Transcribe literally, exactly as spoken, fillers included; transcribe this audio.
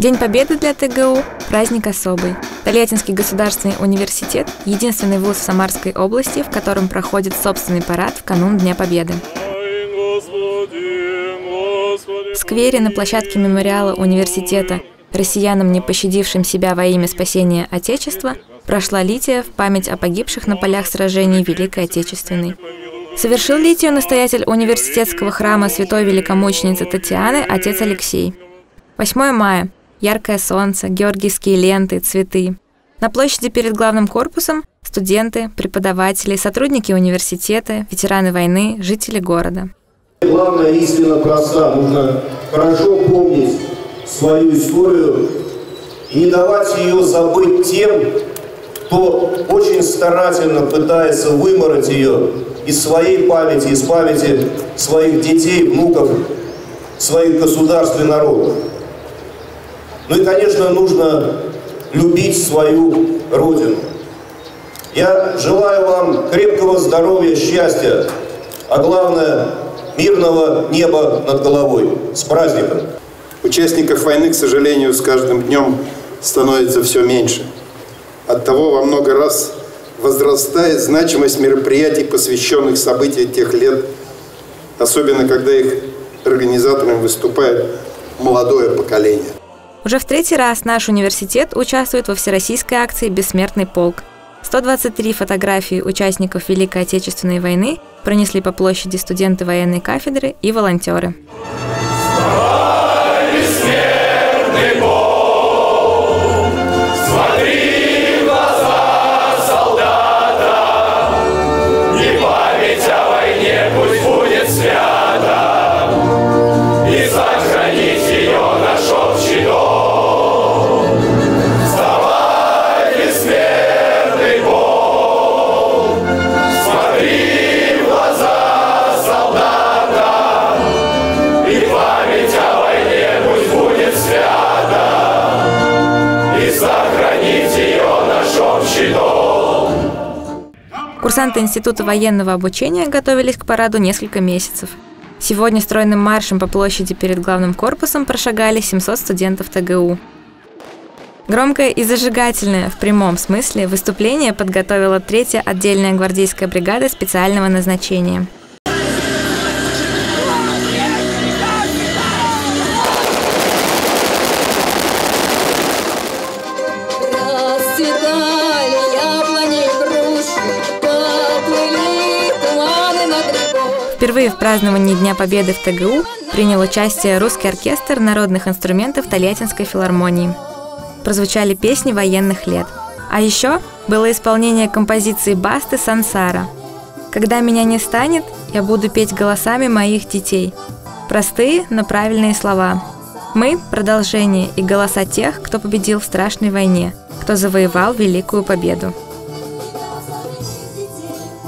День Победы для ТГУ – праздник особый. Тольяттинский государственный университет – единственный вуз в Самарской области, в котором проходит собственный парад в канун Дня Победы. В сквере на площадке мемориала университета россиянам, не пощадившим себя во имя спасения Отечества, прошла лития в память о погибших на полях сражений Великой Отечественной. Совершил литию настоятель университетского храма святой великомученицы Татьяны отец Алексей. восьмое мая. Яркое солнце, георгиевские ленты, цветы. На площади перед главным корпусом студенты, преподаватели, сотрудники университета, ветераны войны, жители города. Главная истина проста. Нужно хорошо помнить свою историю и не давать ее забыть тем, кто очень старательно пытается вымороть ее из своей памяти, из памяти своих детей, внуков, своих государств и народов. Ну и, конечно, нужно любить свою Родину. Я желаю вам крепкого здоровья, счастья, а главное – мирного неба над головой. С праздником! Участников войны, к сожалению, с каждым днем становится все меньше. Оттого во много раз возрастает значимость мероприятий, посвященных событиям тех лет, особенно когда их организаторами выступает молодое поколение. Уже в третий раз наш университет участвует во всероссийской акции «Бессмертный полк». сто двадцать три фотографии участников Великой Отечественной войны пронесли по площади студенты военной кафедры и волонтеры. Курсанты Института военного обучения готовились к параду несколько месяцев. Сегодня стройным маршем по площади перед главным корпусом прошагали семьсот студентов ТГУ. Громкое и зажигательное в прямом смысле выступление подготовила третья отдельная гвардейская бригада специального назначения. Впервые в праздновании Дня Победы в ТГУ принял участие русский оркестр народных инструментов Тольяттинской филармонии. Прозвучали песни военных лет. А еще было исполнение композиции Басты «Сансара». «Когда меня не станет, я буду петь голосами моих детей». Простые, но правильные слова. Мы – продолжение и голоса тех, кто победил в страшной войне, кто завоевал великую победу.